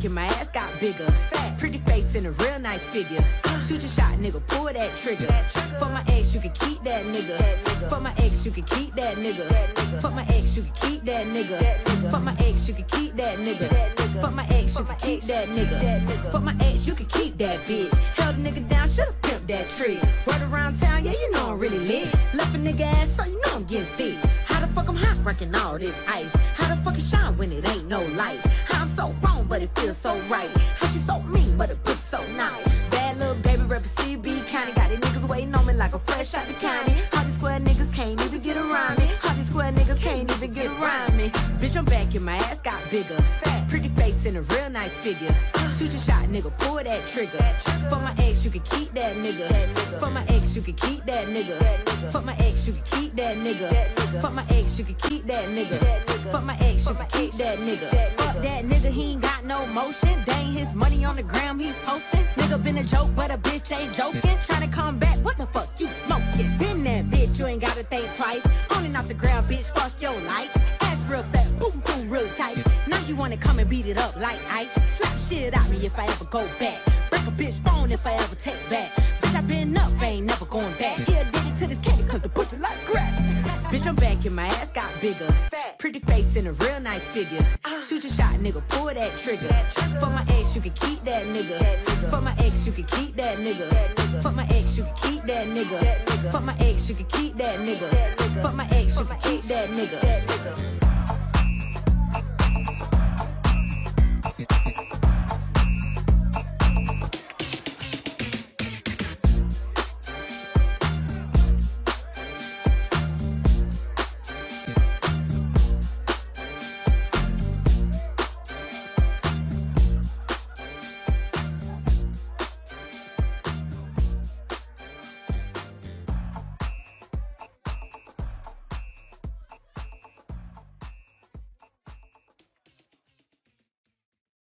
and my ass got bigger. Pretty face and a real nice figure. Shoot your shot, nigga, pull that trigger. For my ex, you can keep that nigga. For my ex, you can keep that nigga. For my ex, you can keep that nigga. For my ex, you can keep that nigga. For my ex, you can keep that nigga. For my ex, you can keep that bitch. Held a nigga down, should've pimped that tree. Word around town, yeah, you know I'm really lit. Left a nigga ass, so you know I'm getting fit. How the fuck I'm hot, wrecking all this ice? How the fuck it shine when it ain't no lights? How I'm so wrong, but it feels so right. How she so mean, but it puts so nice. Bad little baby rapper CB County. Got these niggas waiting on me like a fresh out the county. All these square niggas can't even get around me. All these square niggas can't even get around me. Bitch, I'm back and my ass got bigger. Pretty face and a real nice figure. Shoot your shot, nigga, pull that trigger. For my ex, you can keep that nigga. For my ex, you can keep that nigga. For my ex, you can keep that nigga. For my ex, you can keep that nigga. For my ex, you can keep that nigga. Fuck that nigga, he ain't got no motion. Dang his money on the gram, he posting. Nigga been a joke, but a bitch ain't joking. Tryna come back, what the fuck you smoking? Been that bitch, you ain't gotta think twice. On and off the ground, bitch, fuck your life. Ass real fat, boom boom real tight. Now you wanna come and beat it up like Ike. Slap shit out me if I ever go back. Break a bitch phone if I ever text back. Bitch, I been up, ain't never going back. Here, did it to this candy cause the pussy like crack. Bitch, I'm back and my ass got bigger. Pretty face and a real nice figure. Shoot your shot, nigga, pull that trigger. For my ex, you can keep that nigga. For my ex, you can keep that nigga. For my ex, you can keep that nigga. For my ex, you can keep that nigga. For my ex, you can keep that nigga.